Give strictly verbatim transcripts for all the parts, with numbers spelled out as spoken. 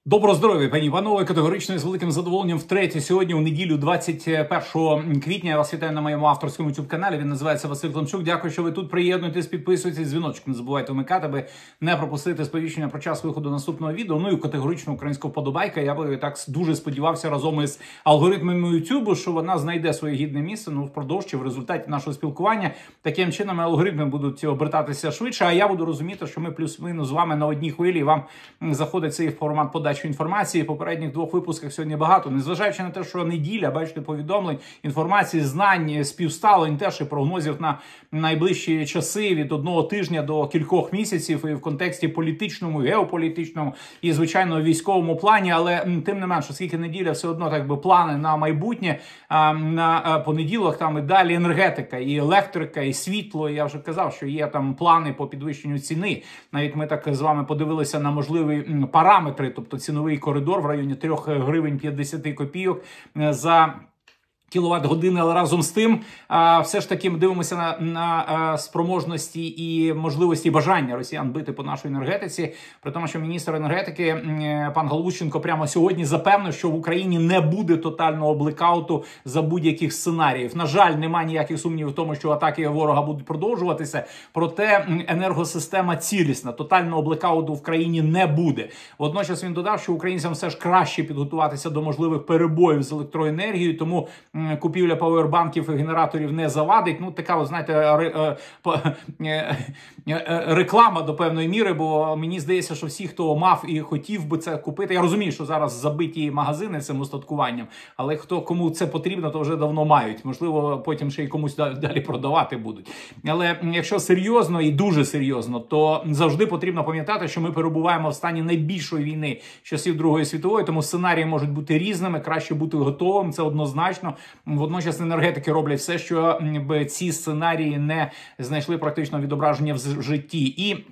Доброго здоров'я, пані і панове, категорично і з великим задоволенням втретє сьогодні, у неділю, двадцять першого квітня. Я вас вітаю на моєму авторському ютуб-каналі. Він називається Василь Климчук. Дякую, що ви тут приєднуєтесь, підписуєтесь, дзвіночок не забувайте вмикати, аби не пропустити сповіщення про час виходу наступного відео. Ну і категорично українська вподобайка. Я би так дуже сподівався разом із алгоритмами ютубу, що вона знайде своє гідне місце, ну, впродовж чи в результаті нашого спілкування. Таким чином алгоритми будуть обертатися швидше, а я буду розуміти, що ми плюс-мінус з вами на одній хвилі, і вам заходить цей формат подачі інформації. В попередніх двох випусках сьогодні багато. Незважаючи на те, що неділя, бачите, повідомлень, інформації, знань, співставлень, теж і прогнозів на найближчі часи від одного тижня до кількох місяців і в контексті політичному, геополітичному і, звичайно, військовому плані. Але тим не менше, оскільки неділя все одно так би плани на майбутнє, на понеділок там і далі енергетика, і електрика, і світло. Я вже казав, що є там плани по підвищенню ціни. Навіть ми так з вами подивилися на можливі параметри, тобто ціновий коридор в районі три гривень п'ятдесят копійок за кіловат-години, але разом з тим а, все ж таки ми дивимося на, на а, спроможності і можливості бажання росіян бити по нашій енергетиці, при тому, що міністр енергетики м, пан Галущенко прямо сьогодні запевнив, що в Україні не буде тотального блекауту за будь-яких сценаріїв. На жаль, немає ніяких сумнівів в тому, що атаки ворога будуть продовжуватися, проте енергосистема цілісна, тотального блекауту в країні не буде. Водночас він додав, що українцям все ж краще підготуватися до можливих перебоїв з електроенергією, тому купівля павербанків і генераторів не завадить. Ну, така, ви знаєте, реклама до певної міри, бо мені здається, що всі, хто мав і хотів би це купити, я розумію, що зараз забиті магазини цим устаткуванням, але хто кому це потрібно, то вже давно мають. Можливо, потім ще й комусь далі продавати будуть. Але якщо серйозно і дуже серйозно, то завжди потрібно пам'ятати, що ми перебуваємо в стані найбільшої війни з часів Другої світової, тому сценарії можуть бути різними, краще бути готовим, це однозначно. Водночас енергетики роблять все, що ці сценарії не знайшли практично відображення в житті. І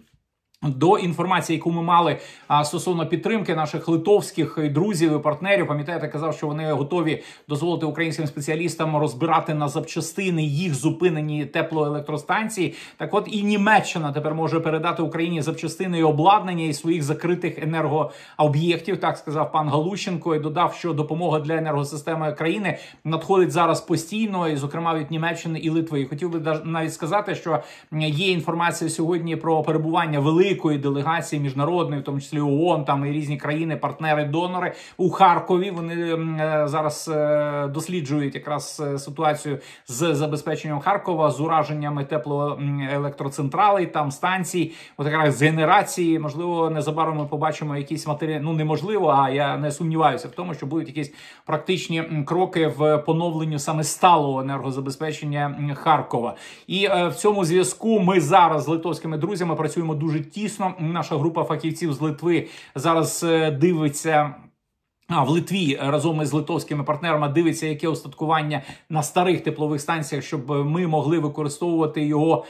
до інформації, яку ми мали а, стосовно підтримки наших литовських друзів і партнерів, пам'ятаєте, казав, що вони готові дозволити українським спеціалістам розбирати на запчастини їх зупинені теплоелектростанції. Так от і Німеччина тепер може передати Україні запчастини і обладнання із своїх закритих енергооб'єктів, так сказав пан Галущенко, і додав, що допомога для енергосистеми країни надходить зараз постійно, і, зокрема, від Німеччини і Литви. І хотів би навіть сказати, що є інформація сьогодні про перебування великих великої делегації міжнародної, в тому числі ООН, там і різні країни, партнери, донори у Харкові. Вони е, зараз е, досліджують якраз ситуацію з забезпеченням Харкова, з ураженнями теплоелектроцентралей, там станцій, от якраз з генерації. Можливо, незабаром ми побачимо якісь матеріали, ну неможливо, а я не сумніваюся в тому, що будуть якісь практичні кроки в поновленню саме сталого енергозабезпечення Харкова. І е, в цьому зв'язку ми зараз з литовськими друзями працюємо дуже тісно. Наша група фахівців з Литви зараз дивиться, а в Литві разом із литовськими партнерами дивиться, яке устаткування на старих теплових станціях, щоб ми могли використовувати його,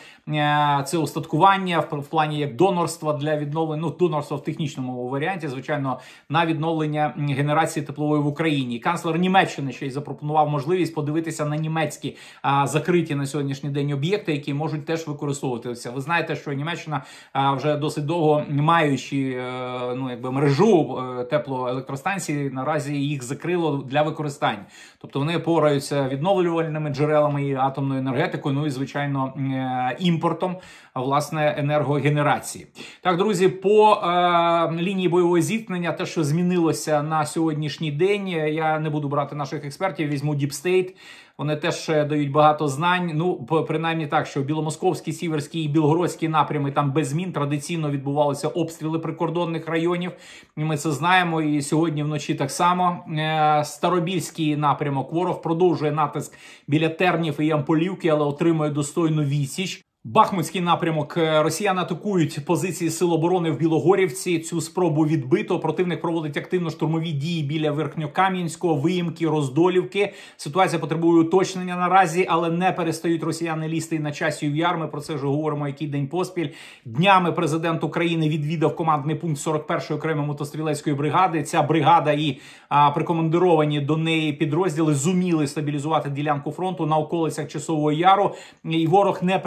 це устаткування в плані як донорства для відновлення, ну, донорства в технічному варіанті, звичайно, на відновлення генерації теплової в Україні. Канцлер Німеччини ще й запропонував можливість подивитися на німецькі а, закриті на сьогоднішній день об'єкти, які можуть теж використовуватися. Ви знаєте, що Німеччина а, вже досить довго, маючи а, ну, якби мережу а, теплоелектростанцій, наразі їх закрило для використання. Тобто вони пораються відновлювальними джерелами і атомною енергетикою, ну і, звичайно, імпортом, власне, енергогенерації. Так, друзі, по е, лінії бойового зіткнення, те, що змінилося на сьогоднішній день, я не буду брати наших експертів, візьму Deep State. Вони теж дають багато знань, ну, принаймні так, що Біломосковський, Сіверський і Білгородський напрями там без змін традиційно відбувалися обстріли прикордонних районів. Ми це знаємо, і сьогодні вночі так само. Старобільський напрямок ворог продовжує натиск біля Тернів і Ямполівки, але отримує достойну відсіч. Бахмутський напрямок. Росіяни атакують позиції Сил оборони в Білогорівці. Цю спробу відбито. Противник проводить активно штурмові дії біля Верхньокам'янського, Виїмки, Роздолівки. Ситуація потребує уточнення наразі, але не перестають росіяни лізти і на Часів Яр. Ми про це вже говоримо який день поспіль. Днями президент України відвідав командний пункт сорок першої окремої мотострілецької бригади. Ця бригада і а, прикомандировані до неї підрозділи зуміли стабілізувати ділянку фронту на околицях Часового Яру. І ворог не припиняє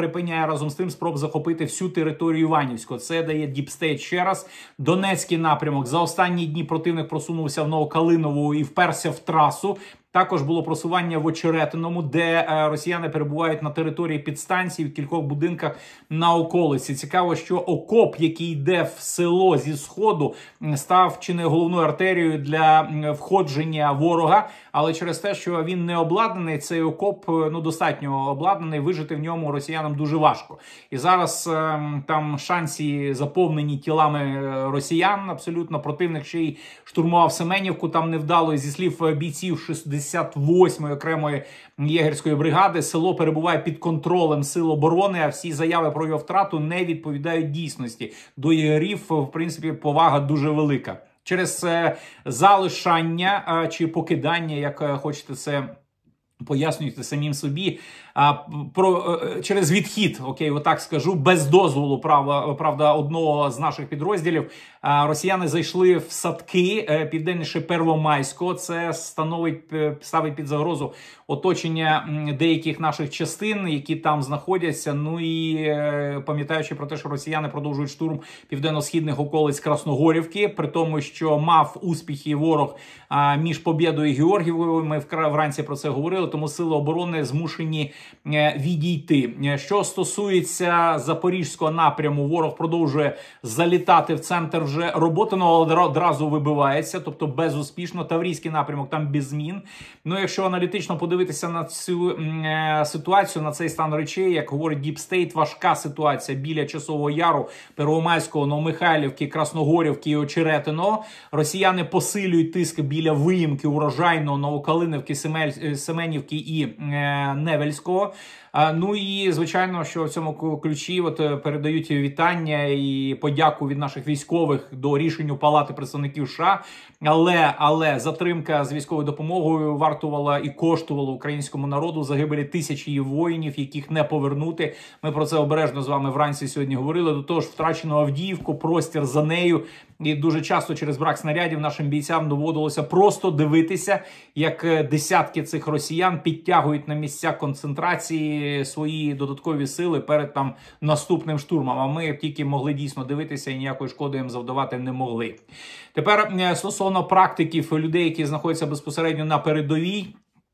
немає разом з тим спроб захопити всю територію Іванівського. Це дає діпстейт ще раз. Донецький напрямок. За останні дні противник просунувся в Новокалинову і вперся в трасу. Також було просування в Очеретиному, де е, росіяни перебувають на території підстанцій в кількох будинках на околиці. Цікаво, що окоп, який йде в село зі сходу, став чи не головною артерією для входження ворога. Але через те, що він не обладнаний, цей окоп ну достатньо обладнаний, вижити в ньому росіянам дуже важко. І зараз е, там шанси заповнені тілами росіян абсолютно. Противник ще й штурмував Семенівку, там невдало, зі слів бійців шістдесят восьмої окремої єгерської бригади. Село перебуває під контролем сил оборони, а всі заяви про його втрату не відповідають дійсності. До єгерів, в принципі, повага дуже велика. Через е, залишання е, чи покидання, як е, хочете це пояснюйте самим собі, а, про, через відхід, окей, отак скажу, без дозволу, правда, правда, одного з наших підрозділів, а, росіяни зайшли в садки е, південніше Первомайського. Це становить, ставить під загрозу оточення деяких наших частин, які там знаходяться. Ну і е, пам'ятаючи про те, що росіяни продовжують штурм південно-східних околиць Красногорівки, при тому, що мав успіхи ворог а, між Побєдою і Георгієвою, ми вранці про це говорили, тому сили оборони змушені відійти. Що стосується Запорізького напряму, ворог продовжує залітати в центр вже Роботиного, але одразу вибивається, тобто безуспішно. Таврійський напрямок там без змін. Ну, якщо аналітично подивитися на цю е, ситуацію, на цей стан речей, як говорить Діпстейт, важка ситуація біля Часового Яру, Первомайського, Новомихайлівки, Красногорівки і Очеретиного. Росіяни посилюють тиск біля Виїмки, Урожайного, Новокалиновки, Семель, Семенівки і е, Невельського. А, ну і, звичайно, що в цьому ключі от передають вітання і подяку від наших військових до рішенню Палати представників США. Але, але затримка з військовою допомогою вартувала і коштувала українському народу загибелі тисячі воїнів, яких не повернути. Ми про це обережно з вами вранці сьогодні говорили. До того ж, втрачено Авдіївку, простір за нею. І дуже часто через брак снарядів нашим бійцям доводилося просто дивитися, як десятки цих росіян підтягують на місця концентрації свої додаткові сили перед там наступним штурмом. А ми тільки могли дійсно дивитися і ніякої шкоди їм завдавати не могли. Тепер стосовно практиків, людей, які знаходяться безпосередньо на передовій.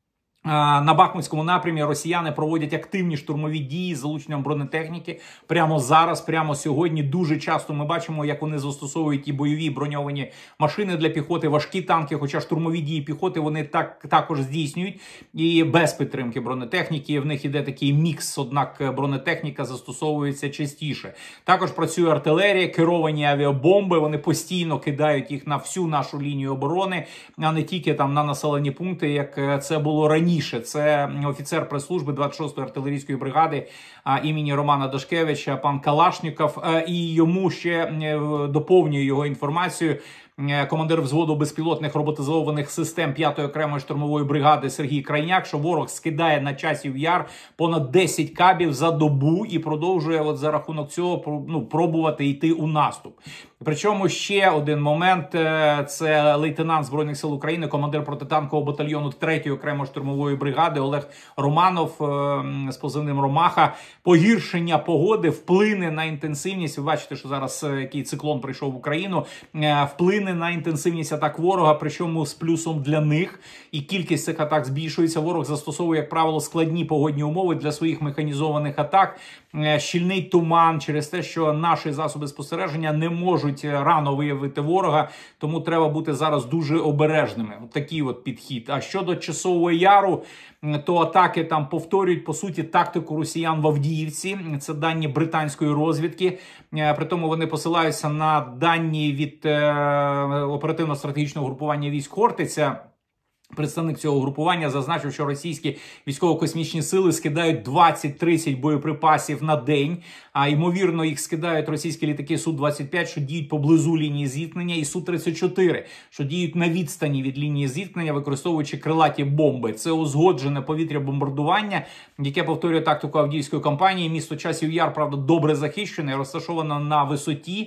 На Бахмутському напрямі росіяни проводять активні штурмові дії з залученням бронетехніки. Прямо зараз, прямо сьогодні дуже часто ми бачимо, як вони застосовують і бойові броньовані машини для піхоти, важкі танки, хоча штурмові дії піхоти вони так також здійснюють. І без підтримки бронетехніки в них іде такий мікс, однак бронетехніка застосовується частіше. Також працює артилерія, керовані авіабомби, вони постійно кидають їх на всю нашу лінію оборони, а не тільки там на населені пункти, як це було раніше. Це офіцер прес-служби двадцять шостої артилерійської бригади а, імені Романа Дашкевича, пан Калашніков, а, і йому ще доповнює його інформацію командир взводу безпілотних роботизованих систем п'ятої окремої штурмової бригади Сергій Крайняк, що ворог скидає на Часів Яр понад десять кабів за добу і продовжує от за рахунок цього ну, пробувати йти у наступ. Причому ще один момент – це лейтенант Збройних сил України, командир протитанкового батальйону третьої окремої штурмової бригади Олег Романов з позивним Ромаха. Погіршення погоди вплине на інтенсивність. Ви бачите, що зараз який циклон прийшов в Україну. Вплине на інтенсивність атак ворога, причому з плюсом для них. І кількість цих атак збільшується. Ворог застосовує, як правило, складні погодні умови для своїх механізованих атак. Щільний туман через те, що наші засоби спостереження не можуть рано виявити ворога, тому треба бути зараз дуже обережними. От такий от підхід. А щодо Часового Яру, то атаки там повторюють, по суті, тактику росіян в Авдіївці. Це дані британської розвідки. При тому вони посилаються на дані від е, оперативно-стратегічного групування військ Хортиця. Представник цього групування зазначив, що російські військово-космічні сили скидають двадцять-тридцять боєприпасів на день, а ймовірно їх скидають російські літаки Су двадцять п'ять, що діють поблизу лінії зіткнення, і Су тридцять чотири, що діють на відстані від лінії зіткнення, використовуючи крилаті бомби. Це узгоджене повітря-бомбардування, яке повторює тактику Авдіївської кампанії. Місто Часів Яр, правда, добре захищене, розташовано на висоті.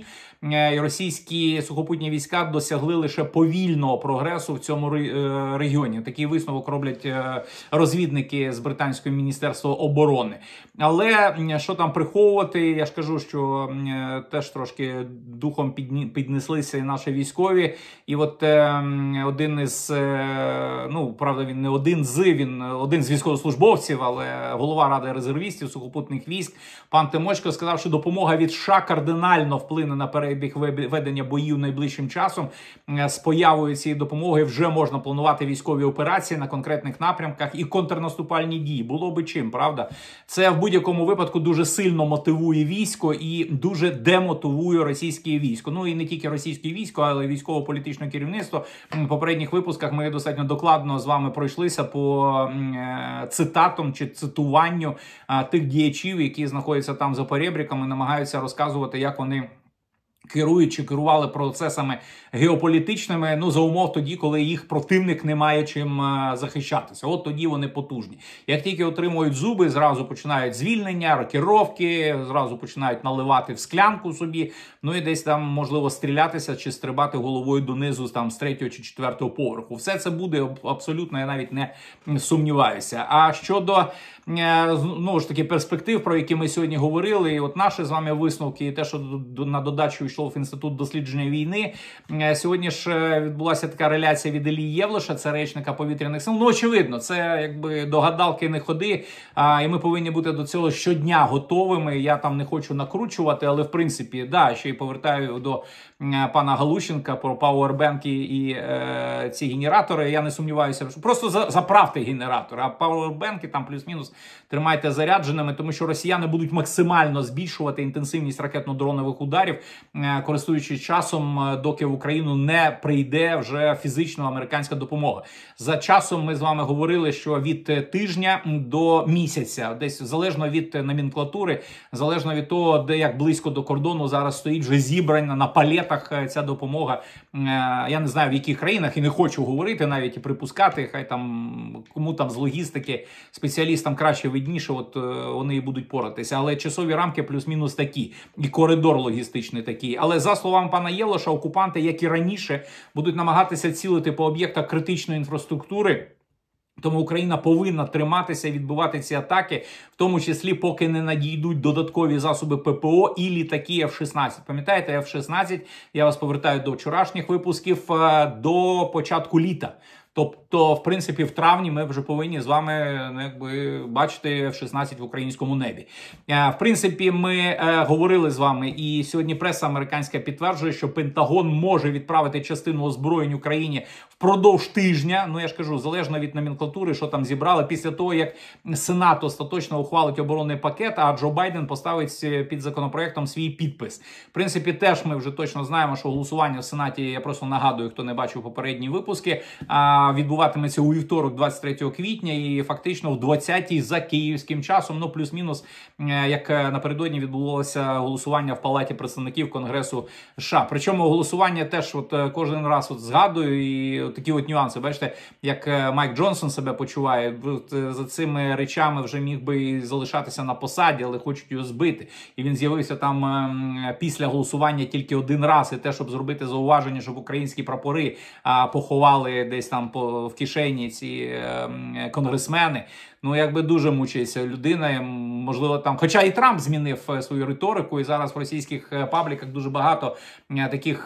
російські сухопутні війська досягли лише повільного прогресу в цьому регіоні. Такий висновок роблять розвідники з британського міністерства оборони. Але що там приховувати, я ж кажу, що теж трошки духом піднеслися і наші військові. І от один із, ну, правда, він не один з, він один з військовослужбовців, але голова Ради резервістів сухопутних військ, пан Тимочко, сказав, що допомога від США кардинально вплине на перебіг ведення боїв найближчим часом. З появою цієї допомоги вже можна планувати військові операції на конкретних напрямках і контрнаступальні дії. Було би чим, правда? Це в будь-якому випадку дуже сильно мотивує військо і дуже демотивує російське військо. Ну і не тільки російське військо, але й військово-політичне керівництво. В попередніх випусках ми достатньо докладно з вами пройшлися по цитатам чи цитуванню тих діячів, які знаходяться там за перебріками, намагаються розказувати, як вони керують чи керували процесами геополітичними, ну, за умов тоді, коли їх противник не має чим е, захищатися. От тоді вони потужні. Як тільки отримують зуби, зразу починають звільнення, рокіровки, зразу починають наливати в склянку собі, ну і десь там, можливо, стрілятися чи стрибати головою донизу там, з третього чи четвертого поверху. Все це буде абсолютно, я навіть не сумніваюся. А щодо знову ж таки перспектив, про які ми сьогодні говорили, і от наші з вами висновки, і те, що на додачу йшов в Інститут дослідження війни. Сьогодні ж відбулася така реляція від Іллі Євлиша, це речника повітряних сил. Ну, очевидно, це якби до гадалки не ходи, а, і ми повинні бути до цього щодня готовими. Я там не хочу накручувати, але в принципі, да, ще й повертаю до пана Галущенка про пауербенки і е, ці генератори. Я не сумніваюся, що просто за, заправте генератори, а пауербенки там плюс-мінус тримайте зарядженими, тому що росіяни будуть максимально збільшувати інтенсивність ракетно-дронових ударів, е, користуючись часом, доки в Україну не прийде вже фізично американська допомога. За часом ми з вами говорили, що від тижня до місяця, десь залежно від номенклатури, залежно від того, де як близько до кордону зараз стоїть вже зібрана на палетах ця допомога. Я не знаю, в яких країнах, і не хочу говорити навіть і припускати, хай там кому там з логістики, спеціалістам краще видніше, от вони і будуть поратися. Але часові рамки плюс-мінус такі, і коридор логістичний такий. Але за словами пана Єлоша, окупанти, як і раніше, будуть намагатися цілити по об'єктах критичної інфраструктури. Тому Україна повинна триматися і відбивати ці атаки, в тому числі поки не надійдуть додаткові засоби ППО і літаки еф шістнадцять. Пам'ятаєте, еф шістнадцять, я вас повертаю до вчорашніх випусків, до початку літа. Тобто, в принципі, в травні ми вже повинні з вами, ну, якби, бачити еф шістнадцять в українському небі. В принципі, ми е, говорили з вами, і сьогодні преса американська підтверджує, що Пентагон може відправити частину озброєнь Україні впродовж тижня. Ну, я ж кажу, залежно від номенклатури, що там зібрали, після того, як Сенат остаточно ухвалить оборонний пакет, а Джо Байден поставить під законопроектом свій підпис. В принципі, теж ми вже точно знаємо, що голосування в Сенаті, я просто нагадую, хто не бачив попередні випуски, відбуватиметься у вівторок, двадцять третього квітня, і фактично в двадцятій за київським часом, ну плюс-мінус, як напередодні відбулося голосування в Палаті представників Конгресу США. Причому голосування теж от кожен раз от згадую, і от такі от нюанси. Бачите, як Майк Джонсон себе почуває, за цими речами вже міг би і залишатися на посаді, але хочуть його збити. І він з'явився там після голосування тільки один раз, і те, щоб зробити зауваження, щоб українські прапори поховали десь там по, в кишені ці е, конгресмени. Ну, якби дуже мучається людина, можливо, там, хоча і Трамп змінив свою риторику, і зараз в російських пабліках дуже багато таких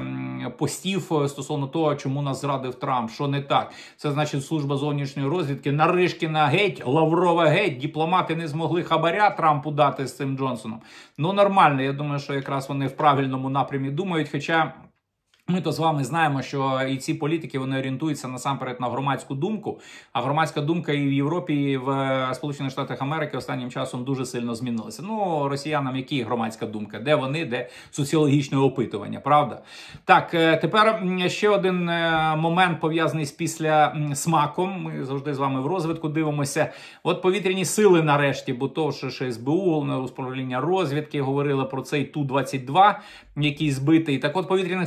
постів стосовно того, чому нас зрадив Трамп, що не так. Це значить служба зовнішньої розвідки, Наришкіна геть, Лаврова геть, дипломати не змогли хабаря Трампу дати з цим Джонсоном. Ну, нормально, я думаю, що якраз вони в правильному напрямі думають, хоча ми то з вами знаємо, що і ці політики, вони орієнтуються насамперед на громадську думку, а громадська думка і в Європі, і в Сполучених Штатах Америки останнім часом дуже сильно змінилася. Ну, росіянам які громадська думка? Де вони, де соціологічне опитування, правда? Так, тепер ще один момент пов'язаний з після смаком. Ми завжди з вами в розвідку дивимося. От повітряні сили нарешті, бо то що ес бе у, Головне управління розвідки, говорили про цей Ту двадцять два, який збитий. Так от, в повітряних силах розповідали,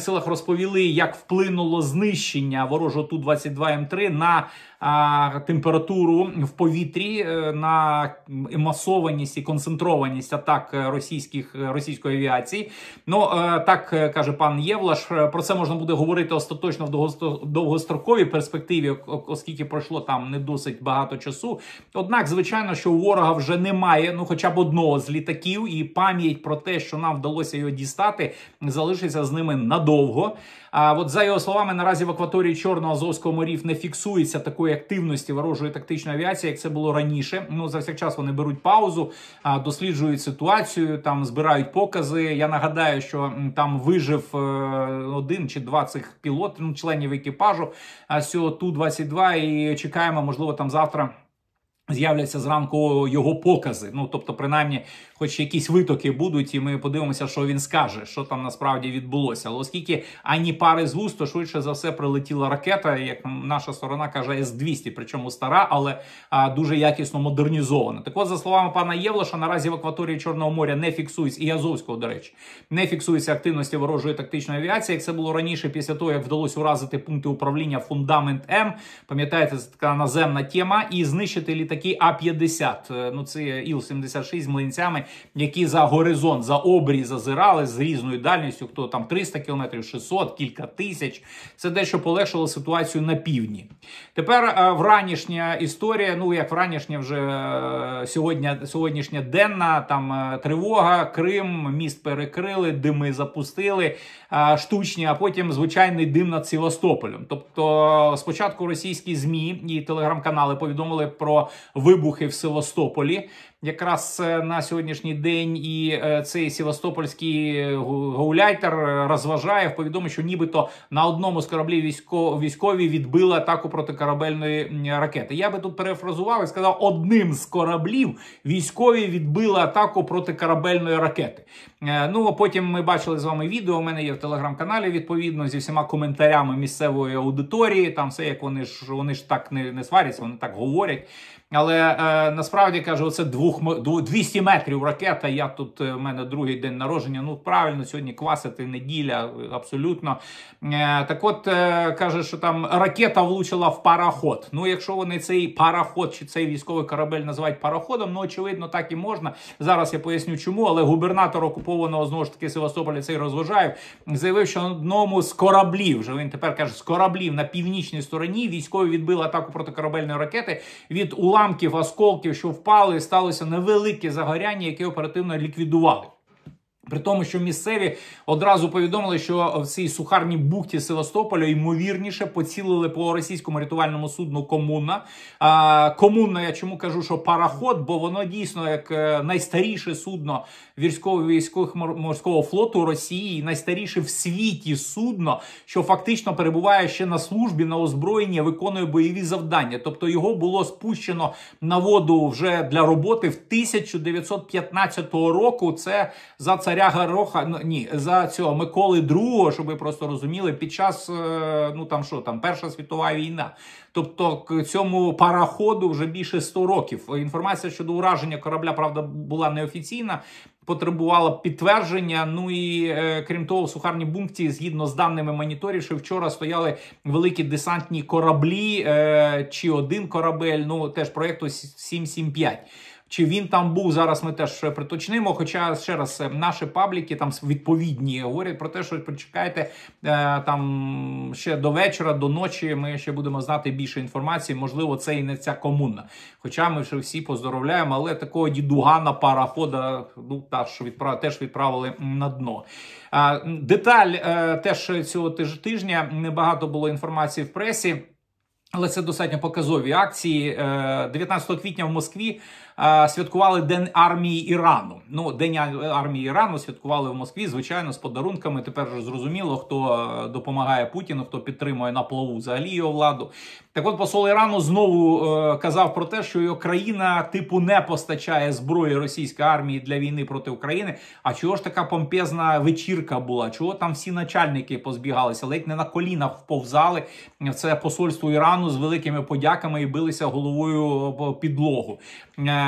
розповіли, як вплинуло знищення ворожого Ту двадцять два М три на а, температуру в повітрі, на масованість і концентрованість атак російських, російської авіації. Ну, так каже пан Євлаш, про це можна буде говорити остаточно в довгостроковій перспективі, оскільки пройшло там не досить багато часу. Однак, звичайно, що у ворога вже немає, ну, хоча б одного з літаків, і пам'ять про те, що нам вдалося його дістати, залишиться з ними надовго. А от за його словами, наразі в акваторії Чорного Азовського морів не фіксується такої активності ворожої тактичної авіації, як це було раніше. Ну, за всяк час вони беруть паузу, досліджують ситуацію, там збирають покази. Я нагадаю, що там вижив один чи два цих пілотів, ну, членів екіпажу з цього Ту двадцять два, і чекаємо, можливо, там завтра з'являться зранку його покази. Ну, тобто, принаймні, хоч якісь витоки будуть, і ми подивимося, що він скаже, що там насправді відбулося. Але оскільки ані пари з вуст, то швидше за все прилетіла ракета, як наша сторона каже, С двісті, причому стара, але а, дуже якісно модернізована. Так от, за словами пана Євлаша, наразі в акваторії Чорного моря не фіксується, і Азовського, до речі, не фіксується активності ворожої тактичної авіації, як це було раніше, після того, як вдалося уразити пункти управління Фундамент М. Пам'ятаєте, це така наземна тема, і знищити літаки А п'ятдесят. Ну, це Іл сімдесят шість з млинцями, які за горизонт, за обрій зазирали з різною дальністю, хто там триста кілометрів, шістсот, кілька тисяч. Це дещо полегшило ситуацію на півдні. Тепер е, вранішня історія, ну як вранішня вже е, сьогодні, сьогоднішня денна, там е, тривога, Крим, міст перекрили, дими запустили, е, штучні, а потім звичайний дим над Севастополем. Тобто спочатку російські ЗМІ і телеграм-канали повідомили про вибухи в Севастополі. Якраз на сьогоднішній день і цей севастопольський гауляйтер розважає в повідомленні, що нібито на одному з кораблів військо, військові відбили атаку протикорабельної ракети. Я би тут перефразував і сказав, одним з кораблів військові відбили атаку протикорабельної ракети. Ну, а потім ми бачили з вами відео, у мене є в телеграм-каналі, відповідно, зі всіма коментарями місцевої аудиторії, там все, як вони ж, вони ж так не, не сваряться, вони так говорять. Але е, насправді, кажу, оце двох, двісті метрів ракета, я тут, в мене другий день народження, ну правильно, сьогодні квасити, неділя, абсолютно. Е, так от, е, каже, що там ракета влучила в пароход. Ну, якщо вони цей пароход чи цей військовий корабель називають пароходом, ну, очевидно, так і можна. Зараз я поясню чому, але губернатор окупованого, знову ж таки, Севастополя, цей Розважаєв, заявив, що на одному з кораблів, вже він тепер каже, з кораблів на північній стороні військові відбили атаку протикорабельної ракети від уламків Уламків, осколків, що впали, сталося невелике загоряння, яке оперативно ліквідували. При тому, що місцеві одразу повідомили, що в цій сухарній бухті Севастополя ймовірніше поцілили по російському рятувальному судну «Комунна». А, «Комунна», я чому кажу, що пароход, бо воно дійсно як найстаріше судно військово-морського флоту Росії, найстаріше в світі судно, що фактично перебуває ще на службі, на озброєнні, виконує бойові завдання. Тобто його було спущено на воду вже для роботи в тисяча дев'ятсот п'ятнадцятого року. Це за царя Гороха, ну, ні, за цього Миколи другого, щоб ви просто розуміли, під час, ну там що, там Перша світова війна. Тобто к цьому пароходу вже більше ста років. Інформація щодо ураження корабля, правда, була неофіційна, потребувала підтвердження. Ну і е, крім того, в сухарній бухті, згідно з даними моніторів, що вчора стояли великі десантні кораблі, е, чи один корабель, ну теж проєкту сім сім п'ять. Чи він там був, зараз ми теж приточнимо, хоча, ще раз, наші пабліки там відповідні говорять про те, що почекайте там ще до вечора, до ночі ми ще будемо знати більше інформації, можливо, це і не ця комуна. Хоча ми вже всі поздоровляємо, але такого дідугана парохода ну, теж, відправ... теж відправили на дно. Деталь теж цього тижня, небагато було інформації в пресі, але це достатньо показові акції. дев'ятнадцятого квітня в Москві святкували День армії Ірану. Ну, День армії Ірану святкували в Москві, звичайно, з подарунками. Тепер вже зрозуміло, хто допомагає Путіну, хто підтримує на плаву взагалі його владу. Так от, посол Ірану знову е, казав про те, що його країна типу не постачає зброї російської армії для війни проти України. А чого ж така помпезна вечірка була? Чого там всі начальники позбігалися? Ледь не на колінах вповзали в це посольство Ірану з великими подяками і билися головою по підлогу. Е,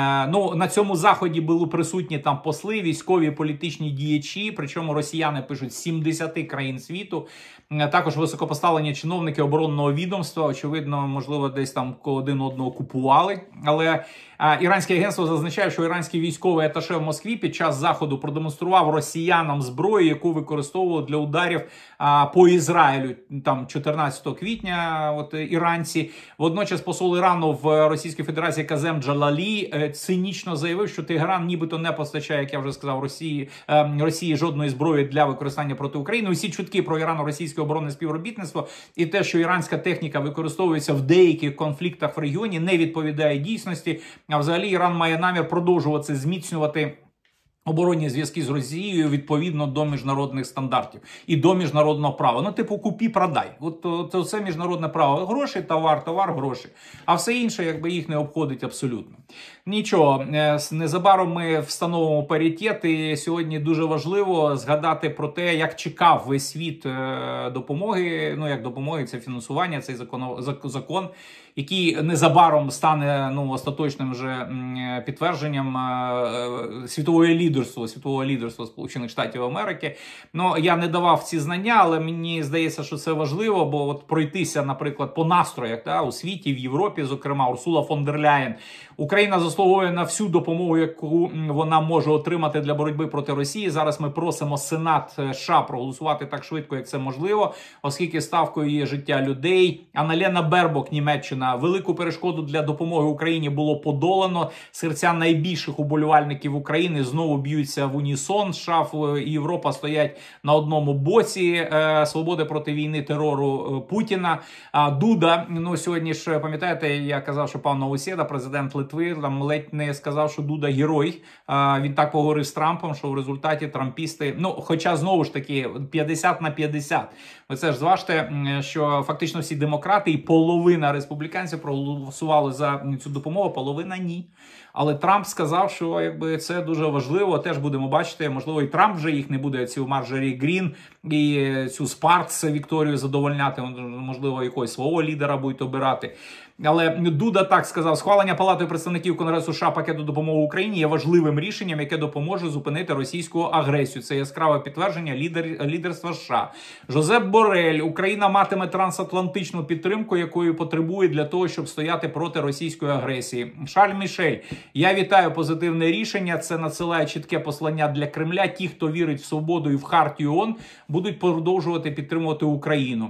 Ну, на цьому заході були присутні там посли, військові, політичні діячі, причому росіяни пишуть з сімдесяти країн світу. Також високопоставлені чиновники оборонного відомства, очевидно, можливо, десь там один одного купували. Але а, іранське агентство зазначає, що іранський військовий аташе в Москві під час заходу продемонстрував росіянам зброю, яку використовували для ударів а, по Ізраїлю там чотирнадцятого квітня. От іранці. Водночас посол Ірану в Російській Федерації Казем Джалалі е, цинічно заявив, що Тегеран нібито не постачає, як я вже сказав, Росії, е, Росії жодної зброї для використання проти України. Усі чутки про Ірано-російське оборонне співробітництво і те, що іранська техніка використовується в деяких конфліктах в регіоні, не відповідає дійсності. А взагалі Іран має намір продовжувати зміцнювати оборонні зв'язки з Росією відповідно до міжнародних стандартів і до міжнародного права. Ну, типу, купі-продай. От це все міжнародне право. Гроші, товар, товар, гроші. А все інше, якби, їх не обходить абсолютно. Нічого, незабаром ми встановимо паритет, і сьогодні дуже важливо згадати про те, як чекав весь світ допомоги, ну, як допомоги, це фінансування, цей закон, закон, який незабаром стане, ну, остаточним вже підтвердженням світового лідерства, світового лідерства Сполучених Штатів Америки. Ну, я не давав ці знання, але мені здається, що це важливо, бо от пройтися, наприклад, по настроях, да, у світі, в Європі, зокрема, Урсула фон дер Ляєн. Україна заслуговує на всю допомогу, яку вона може отримати для боротьби проти Росії. Зараз ми просимо Сенат США проголосувати так швидко, як це можливо, оскільки ставкою є життя людей. Анна-Лена Бербок, Німеччина: велику перешкоду для допомоги Україні було подолано. Серця найбільших уболівальників України знову б'ються в унісон. США і Європа стоять на одному боці свободи проти війни, терору Путіна. Дуда, ну сьогодні ж, пам'ятаєте, я казав, що пан Новоседа, президент Литви, там ледь не сказав, що Дуда герой. Він так поговорив з Трампом, що в результаті трампісти, ну, хоча знову ж таки п'ятдесят на п'ятдесят. Ви це ж зважте, що фактично всі демократи і половина республіканців проголосували за цю допомогу, половина ні. Але Трамп сказав, що якби це дуже важливо, теж будемо бачити, можливо, і Трамп вже їх не буде, цю Марджорі Грін і цю Спаркс Вікторію задовольняти, можливо, якогось свого лідера будуть обирати. Але Дуда так сказав: схвалення Палатою представників Конгресу США пакету допомоги Україні є важливим рішенням, яке допоможе зупинити російську агресію. Це яскраве підтвердження лідер, лідерства США. Жозеп Борель: Україна матиме трансатлантичну підтримку, якої потребує для того, щоб стояти проти російської агресії. Шарль Мішель: я вітаю позитивне рішення, це надсилає чітке послання для Кремля. Ті, хто вірить в свободу і в хартію ООН, будуть продовжувати підтримувати Україну.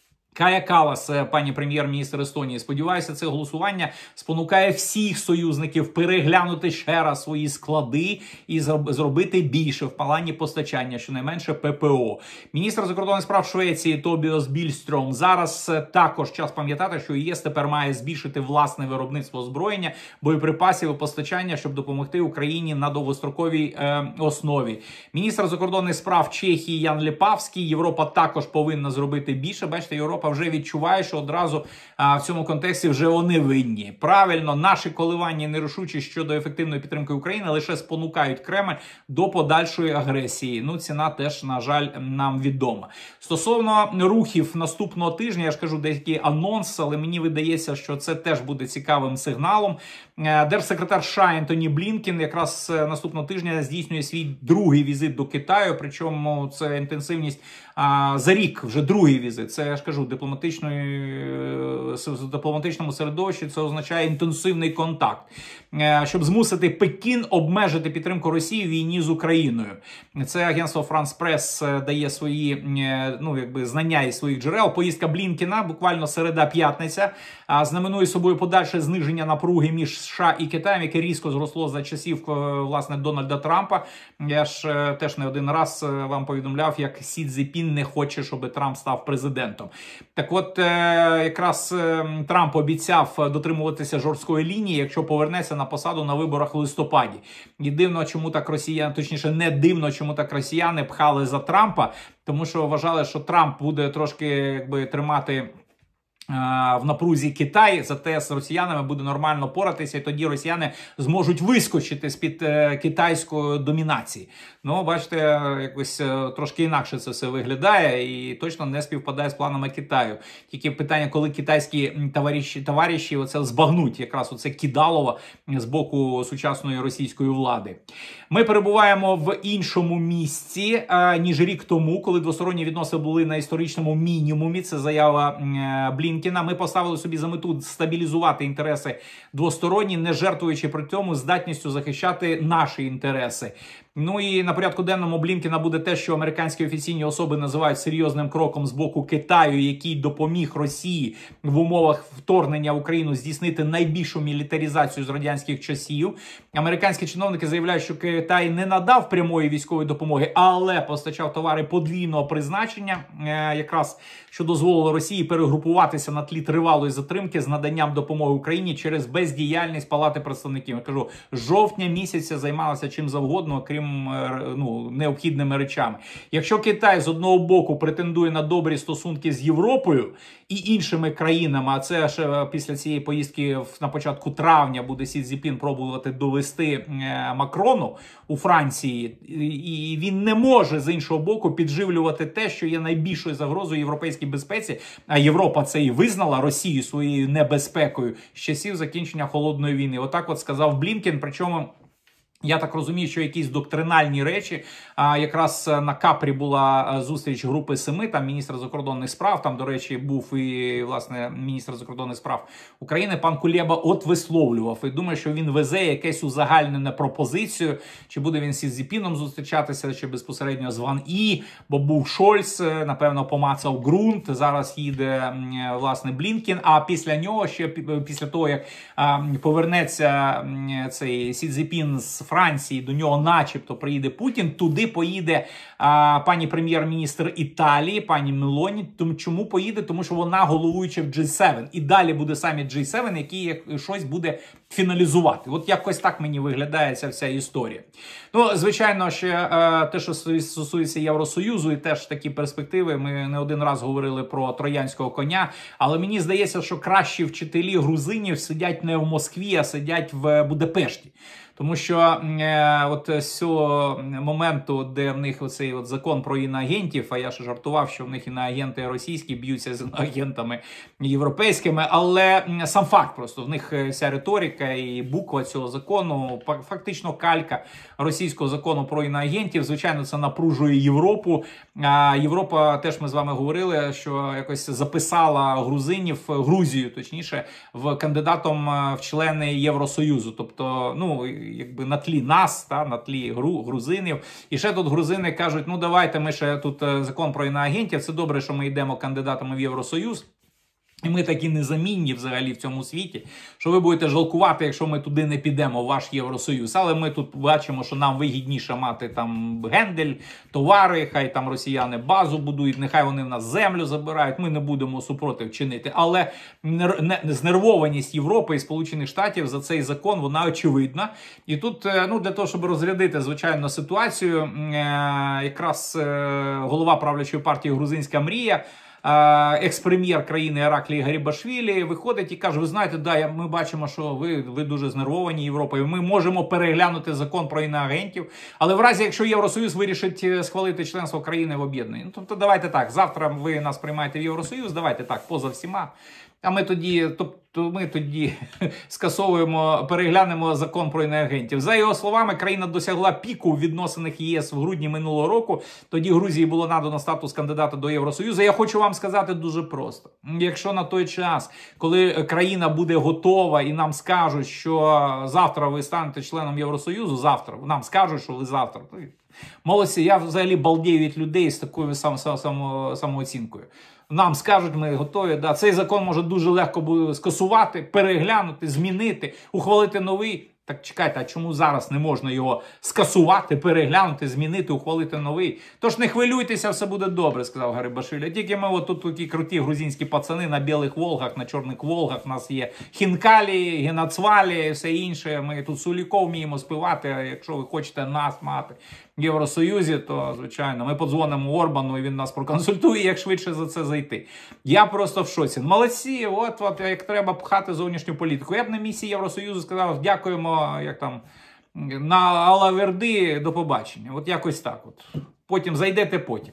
Кая Калас, пані прем'єр-міністр Естонії: сподіваюся, це голосування спонукає всіх союзників переглянути ще раз свої склади і зробити більше в плані постачання, щонайменше ППО. Міністр закордонних справ Швеції Тобіас Більстром: зараз також час пам'ятати, що ЄС тепер має збільшити власне виробництво озброєння, боєприпасів і постачання, щоб допомогти Україні на довгостроковій е, основі. Міністр закордонних справ Чехії Ян Ліпавський: Європа також повинна зробити більше. Бачите, Європа вже відчуває, що одразу а, в цьому контексті вже вони винні. Правильно, наші коливання і нерішучість щодо ефективної підтримки України лише спонукають Кремль до подальшої агресії. Ну, ціна теж, на жаль, нам відома. Стосовно рухів наступного тижня, я ж кажу деякий анонс, але мені видається, що це теж буде цікавим сигналом. Держсекретар США Ентоні Блінкен якраз наступного тижня здійснює свій другий візит до Китаю, причому це інтенсивність а, за рік, вже другий візит. Це, я ж кажу, в дипломатичному середовищі це означає інтенсивний контакт, щоб змусити Пекін обмежити підтримку Росії в війні з Україною. Це агентство Франс Прес дає свої, ну, якби, знання із своїх джерел. Поїздка Блінкена, буквально середа-п'ятниця, знаменує собою подальше зниження напруги між США і Китаєм, яке різко зросло за часів, власне, Дональда Трампа. Я ж теж не один раз вам повідомляв, як Сі Цзіньпін не хоче, щоб Трамп став президентом. Так от, якраз Трамп обіцяв дотримуватися жорсткої лінії, якщо повернеться на посаду на виборах в листопаді. І дивно, чому так росіяни, точніше, не дивно, чому так росіяни пхали за Трампа, тому що вважали, що Трамп буде трошки, якби, тримати в напрузі Китай, зате з росіянами буде нормально поратися, і тоді росіяни зможуть вискочити з-під китайської домінації. Ну, бачите, якось трошки інакше це все виглядає і точно не співпадає з планами Китаю. Тільки питання, коли китайські товариші, товариші оце збагнуть якраз оце кидалово з боку сучасної російської влади. Ми перебуваємо в іншому місці, ніж рік тому, коли двосторонні відносини були на історичному мінімумі. Це заява Блінкена. Ми поставили собі за мету стабілізувати інтереси двосторонні, не жертвуючи при цьому здатністю захищати наші інтереси. Ну і на порядку денному Блінкена буде те, що американські офіційні особи називають серйозним кроком з боку Китаю, який допоміг Росії в умовах вторгнення в Україну здійснити найбільшу мілітаризацію з радянських часів. Американські чиновники заявляють, що Китай не надав прямої військової допомоги, але постачав товари подвійного призначення, якраз що дозволило Росії перегрупуватися на тлі тривалої затримки з наданням допомоги Україні через бездіяльність Палати представників. Я кажу, жовтня місяця займалася чим завгодно, крім ну, необхідними речами. Якщо Китай з одного боку претендує на добрі стосунки з Європою і іншими країнами, а це ще після цієї поїздки на початку травня буде Сі Цзіньпін пробувати довести Макрону у Франції, і він не може з іншого боку підживлювати те, що є найбільшою загрозою європейській безпеці, а Європа це і визнала Росію своєю небезпекою з часів закінчення Холодної війни. Отак от сказав Блінкен, причому я так розумію, що якісь доктринальні речі, а якраз на Капрі була зустріч групи семи, там міністр закордонних справ, там, до речі, був і, власне, міністр закордонних справ України, пан Кулеба, от висловлював. І думаю, що він везе якесь узагальнене пропозицію, чи буде він з Сі Цзіньпіном зустрічатися, чи безпосередньо з Ван І, бо був Шольц, напевно, помацав ґрунт, зараз їде, власне, Блінкен, а після нього, ще після того, як повернеться цей Сі Цзіньпін з Франції, до нього начебто приїде Путін, туди поїде а, пані прем'єр-міністр Італії, пані Мелоні. Тому чому поїде? Тому що вона головуюча в Джі севен. І далі буде саміт Джі севен, який щось буде фіналізувати. От якось так мені виглядає ця вся історія. Ну, звичайно, ще а, те, що стосується Євросоюзу, і теж такі перспективи, ми не один раз говорили про троянського коня, але мені здається, що кращі вчителі грузинів сидять не в Москві, а сидять в Будапешті. Тому що е, от з цього моменту, де в них оцей от закон про іноагентів, а я ще жартував, що в них іноагенти російські б'ються з іноагентами європейськими, але сам факт просто, в них вся риторика і буква цього закону, фактично калька російського закону про іноагентів, звичайно, це напружує Європу. А Європа, теж ми з вами говорили, що якось записала грузинів, Грузію, точніше, в кандидатом в члени Євросоюзу. Тобто, ну, якби на тлі нас, та, на тлі гру, грузинів. І ще тут грузини кажуть, ну давайте ми ще тут закон про іноагентів, це добре, що ми йдемо кандидатами в Євросоюз. І ми такі незамінні взагалі в цьому світі, що ви будете жалкувати, якщо ми туди не підемо, в ваш Євросоюз. Але ми тут бачимо, що нам вигідніше мати там гендель, товари, хай там росіяни базу будують, нехай вони в нас землю забирають, ми не будемо супротив чинити. Але знервованість Європи і Сполучених Штатів за цей закон, вона очевидна. І тут, ну, для того, щоб розрядити, звичайно, ситуацію, якраз голова правлячої партії «Грузинська мрія», екс-прем'єр країни Іраклій Гарібашвілі виходить і каже, ви знаєте, да, ми бачимо, що ви, ви дуже знервовані Європою, ми можемо переглянути закон про іноагентів, але в разі, якщо Євросоюз вирішить схвалити членство країни в об'єднанні. Ну, тобто давайте так, завтра ви нас приймаєте в Євросоюз, давайте так, поза всіма. А ми тоді, тобто ми тоді скасовуємо, переглянемо закон про іноагентів. За його словами, країна досягла піку в відносинах ЄС в грудні минулого року. Тоді Грузії було надано статус кандидата до Євросоюзу. Я хочу вам сказати дуже просто. Якщо на той час, коли країна буде готова і нам скажуть, що завтра ви станете членом Євросоюзу, завтра, нам скажуть, що ви завтра. Молодці, я взагалі балдію від людей з такою сам, сам, сам, самооцінкою. Нам скажуть, ми готові. Да, цей закон може дуже легко буде скасувати, переглянути, змінити, ухвалити новий. Так чекайте, а чому зараз не можна його скасувати, переглянути, змінити, ухвалити новий? Тож не хвилюйтеся, все буде добре, сказав Гарібашвілі. Тільки ми от тут такі круті грузинські пацани на білих Волгах, на чорних Волгах. У нас є Хінкалі, Генацвалі, все інше. Ми тут Суліков вміємо співати, якщо ви хочете нас мати. в Євросоюзі, то, звичайно, ми подзвонимо Орбану, і він нас проконсультує, як швидше за це зайти. Я просто в шоці. Молодці, от, от як треба пхати зовнішню політику. Я б на місії Євросоюзу сказав, дякуємо, як там, на Алаверди, до побачення. От якось так от. Потім зайдете потім.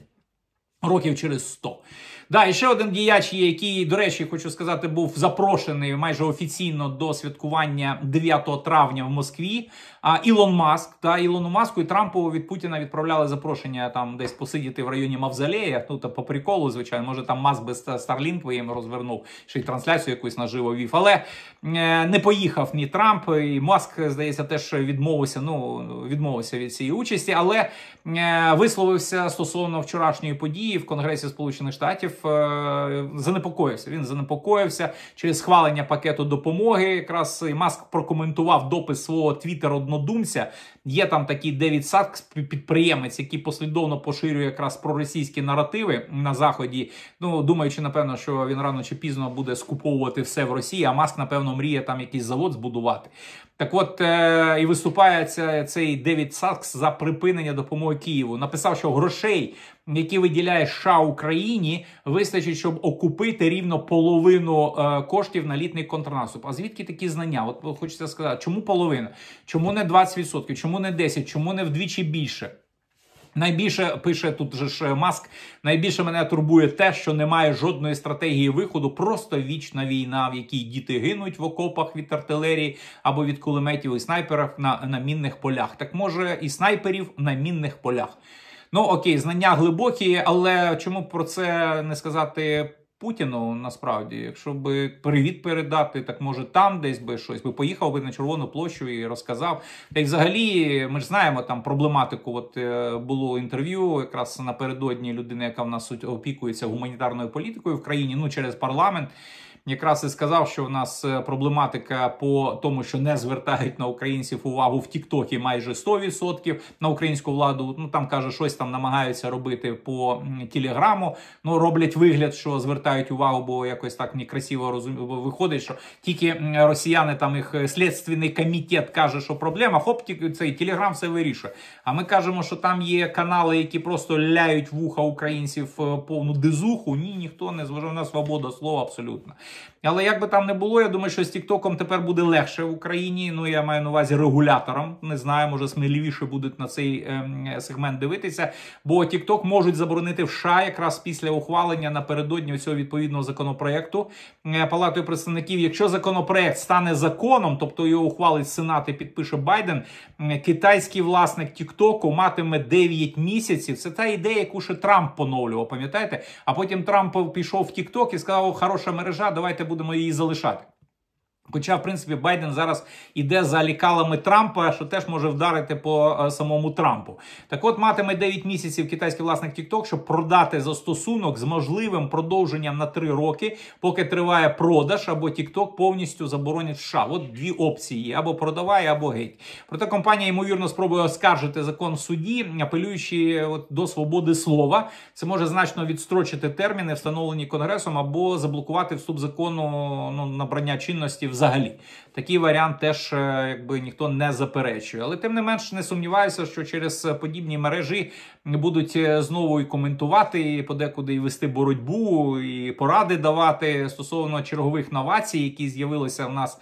Років через сто. Да, і ще один діяч є, який, до речі, хочу сказати, був запрошений майже офіційно до святкування дев'ятого травня в Москві. А Ілон Маск, та Ілону Маску і Трампу від Путіна відправляли запрошення там десь посидіти в районі Мавзолея. Ну, та по приколу, звичайно, може там Маск без Starlink їм розвернув, ще й трансляцію якусь наживо вів. Але е, не поїхав ні Трамп, і Маск, здається, теж відмовився, ну, відмовився від цієї участі, але е, висловився стосовно вчорашньої події в Конгресі Сполучених Штатів. Занепокоївся. Він занепокоївся через схвалення пакету допомоги. Якраз і Маск прокоментував допис свого твіттер-однодумця. Є там такий Девід Сакс, підприємець, який послідовно поширює якраз проросійські наративи на Заході. Ну, думаючи, напевно, що він рано чи пізно буде скуповувати все в Росії, а Маск, напевно, мріє там якийсь завод збудувати. Так от, е і виступає цей Девід Сакс за припинення допомоги Києву. Написав, що грошей, які виділяє США Україні, вистачить, щоб окупити рівно половину е коштів на літній контрнаступ. А звідки такі знання? От хочеться сказати, чому половина? Чому не двадцять відсотків? Чому не десять відсотків? Чому не вдвічі більше? Найбільше, пише тут же ж Маск, найбільше мене турбує те, що немає жодної стратегії виходу, просто вічна війна, в якій діти гинуть в окопах від артилерії або від кулеметів і снайперів на, на мінних полях. Так може і снайперів на мінних полях. Ну окей, знання глибокі, але чому про це не сказати Путіну насправді? Якщо би привіт передати, так може там десь би щось, би поїхав би на Червону площу і розказав. Та й взагалі, ми ж знаємо там проблематику, от було інтерв'ю якраз напередодні людини, яка в нас опікується гуманітарною політикою в країні, ну через парламент. Якраз і сказав, що в нас проблематика по тому, що не звертають на українців увагу в Тік-Токі майже сто відсотків на українську владу. Ну там, каже, щось там намагаються робити по Телеграму. Ну, роблять вигляд, що звертають увагу, бо якось так некрасиво розум... виходить, що тільки росіяни, там їх слідственний комітет каже, що проблема, хоп, цей Телеграм все вирішує. А ми кажемо, що там є канали, які просто ляють вуха українців повну дизуху. Ні, ніхто не зважає на свободу слова абсолютно. Але як би там не було, я думаю, що з Тік-Током тепер буде легше в Україні. Ну, я маю на увазі регуляторам. Не знаю, може сміливіше будуть на цей е, сегмент дивитися. Бо Тік-Ток можуть заборонити в США якраз після ухвалення напередодні цього відповідного законопроекту е, Палатою представників. Якщо законопроект стане законом, тобто його ухвалить Сенат і підпише Байден, е, китайський власник Тік-Току матиме дев'ять місяців. Це та ідея, яку ще Трамп поновлював, пам'ятаєте? А потім Трамп пішов в Тік-Ток і сказав, хороша мережа, давайте будемо її залишати. Хоча, в принципі, Байден зараз іде за лікалами Трампа, що теж може вдарити по а, самому Трампу. Так от, матиме дев'ять місяців китайський власник TikTok, щоб продати застосунок з можливим продовженням на три роки, поки триває продаж, або TikTok повністю заборонять в США. От дві опції. Або продавай, або геть. Проте компанія, ймовірно, спробує оскаржити закон в суді, апелюючи от, до свободи слова. Це може значно відстрочити терміни, встановлені Конгресом, або заблокувати вступ закону, ну, набрання чинності взагалі. Такий варіант теж якби ніхто не заперечує. Але тим не менш не сумніваюся, що через подібні мережі будуть знову і коментувати, і подекуди і вести боротьбу, і поради давати стосовно чергових новацій, які з'явилися в нас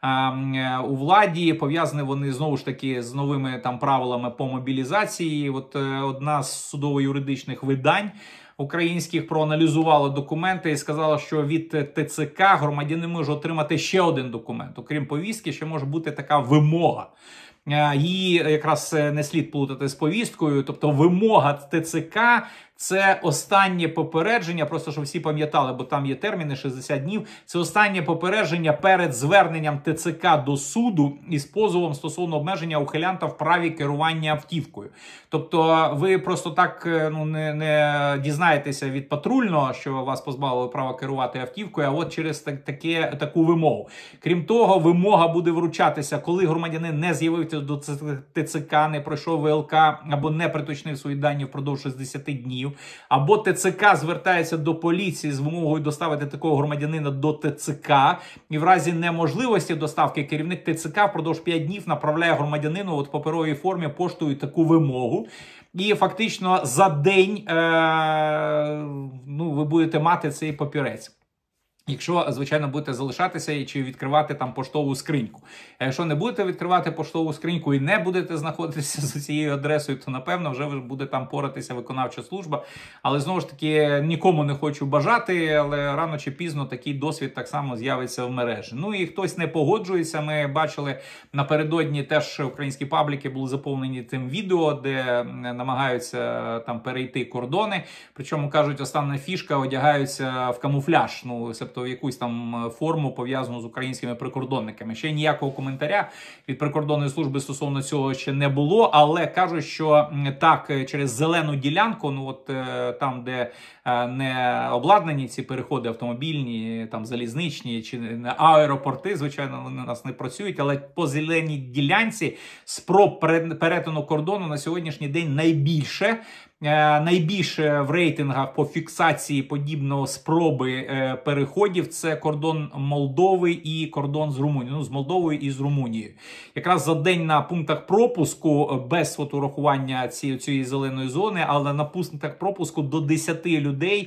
у владі. Пов'язані вони знову ж таки з новими там правилами по мобілізації. От одна з судово-юридичних видань українських проаналізувала документи і сказала, що від ТЦК громадянин може отримати ще один документ. Окрім повістки, ще може бути така вимога. Її якраз не слід плутати з повісткою. Тобто вимога ТЦК – це останнє попередження, просто щоб всі пам'ятали, бо там є терміни шістдесят днів. Це останнє попередження перед зверненням ТЦК до суду із позовом стосовно обмеження ухилянта в праві керування автівкою. Тобто ви просто так ну, не, не дізнаєтеся від патрульного, що вас позбавили права керувати автівкою, а от через так, таке, таку вимогу. Крім того, вимога буде вручатися, коли громадянин не з'явився до ТЦК, не пройшов ВЛК або не приточнив свої дані впродовж шістдесят днів. громадянинів, або ТЦК звертається до поліції з вимогою доставити такого громадянина до ТЦК, і в разі неможливості доставки керівник ТЦК впродовж п'яти днів направляє громадянину от в паперовій формі поштою таку вимогу. І фактично за день е, ну, ви будете мати цей папірець. Якщо, звичайно, будете залишатися чи відкривати там поштову скриньку. А якщо не будете відкривати поштову скриньку і не будете знаходитися за цією адресою, то, напевно, вже буде там поратися виконавча служба. Але, знову ж таки, нікому не хочу бажати, але рано чи пізно такий досвід так само з'явиться в мережі. Ну і хтось не погоджується. Ми бачили напередодні теж українські пабліки були заповнені тим відео, де намагаються там перейти кордони. Причому, кажуть, остання фішка, одягаються в камуфляж. Ну, тобто в якусь там форму пов'язану з українськими прикордонниками. Ще ніякого коментаря від прикордонної служби стосовно цього ще не було, але кажуть, що так, через зелену ділянку, ну от там, де не обладнані ці переходи автомобільні, там залізничні чи аеропорти, звичайно, вони у нас не працюють, але по зеленій ділянці спроб перетину кордону на сьогоднішній день найбільше. Найбільше в рейтингах по фіксації подібного спроби переходів це кордон Молдови і кордон з Румунією. Ну, з Молдовою і з Румунією. Якраз за день на пунктах пропуску, без фотографування цієї, цієї зеленої зони, але на пунктах пропуску до десяти людей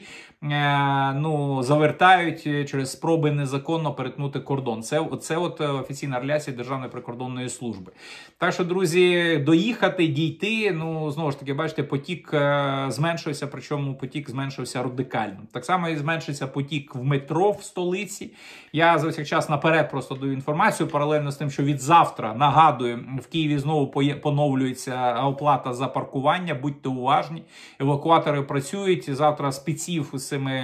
ну, завертають через спроби незаконно перетнути кордон. Це, це от офіційна реляція Державної прикордонної служби. Так що, друзі, доїхати, дійти, ну, знову ж таки, бачите, потік зменшився, причому потік зменшився радикально. Так само і зменшився потік в метро в столиці. Я за всіх час наперед просто даю інформацію, паралельно з тим, що від завтра, нагадую, в Києві знову поновлюється оплата за паркування, будьте уважні, евакуатори працюють, завтра спеців з цими,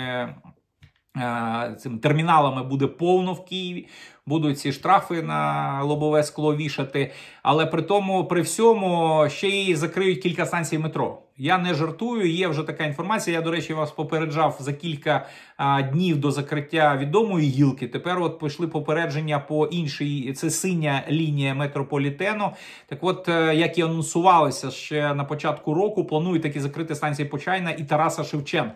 цими терміналами буде повно в Києві. Будуть ці штрафи на лобове скло вішати, але при тому, при всьому, ще й закриють кілька станцій метро. Я не жартую, є вже така інформація. Я, до речі, вас попереджав за кілька а, днів до закриття відомої гілки. Тепер от пішли попередження по іншій, це синя лінія метрополітену. Так от, як і анонсувалося ще на початку року, планують таки закрити станції Почайна і Тараса Шевченка.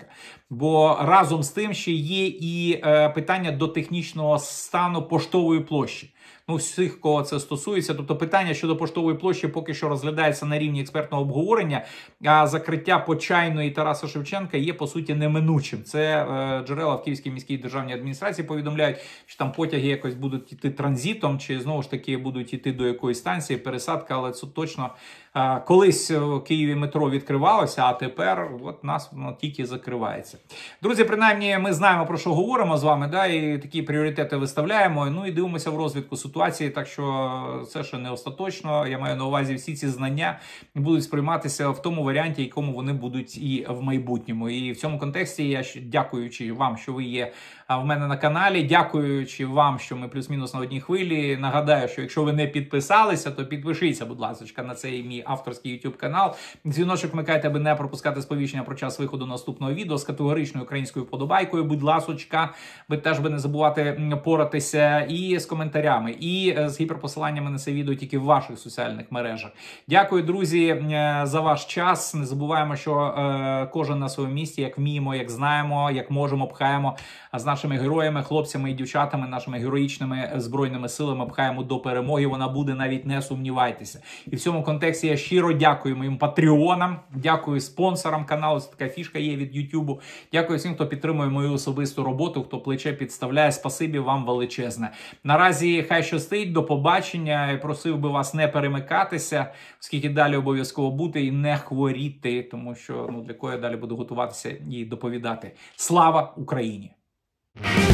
Бо разом з тим ще є і е, питання до технічного стану поштової площі. Ну, всіх, кого це стосується. Тобто питання щодо поштової площі поки що розглядається на рівні експертного обговорення, а закриття Почайної і Тараса Шевченка є, по суті, неминучим. Це е, джерела в Київській міській державній адміністрації повідомляють, що там потяги якось будуть йти транзитом, чи знову ж таки будуть йти до якоїсь станції, пересадка, але це точно е, колись в Києві метро відкривалося, а тепер от нас воно тільки закривається. Друзі, принаймні ми знаємо, про що говоримо з вами, да, і такі пріоритети виставляємо, ну і дивимося в розвідку ситуації. Так що це ще не остаточно. Я маю на увазі, всі ці знання будуть сприйматися в тому варіанті, якому вони будуть і в майбутньому. І в цьому контексті я, дякуючи вам, що ви є в мене на каналі, дякуючи вам, що ми плюс-мінус на одній хвилі, нагадаю, що якщо ви не підписалися, то підпишіться, будь ласка, на цей мій авторський YouTube канал. Дзвіночок вмикайте, аби не пропускати сповіщення про час виходу наступного відео з категоричною українською вподобайкою, будь ласочка, ви теж би не забувати поратися і з коментарями, і з гіперпосиланнями на це відео тільки в ваших соціальних мережах. Дякую, друзі, за ваш час. Не забуваємо, що е, кожен на своєму місці, як вміємо, як знаємо, як можемо, пхаємо з нашими героями, хлопцями і дівчатами, нашими героїчними збройними силами пхаємо до перемоги. Вона буде, навіть не сумнівайтеся. І в цьому контексті я щиро дякую моїм патреонам, дякую спонсорам каналу, це така фішка є від Ютубу. Дякую всім, хто підтримує мою особисту роботу, хто плече підставляє. Спасибі вам величезне. Наразі хай щастить, до побачення. Я просив би вас не перемикатися, оскільки далі обов'язково бути і не хворіти, тому що ну, для кого я далі буду готуватися і доповідати. Слава Україні!